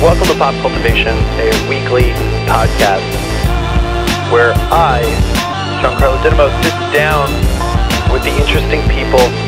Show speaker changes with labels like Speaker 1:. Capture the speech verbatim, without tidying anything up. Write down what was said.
Speaker 1: Welcome to Pop Cultivation, a weekly podcast where I, Giancarlo Dinamo, sit down with the interesting people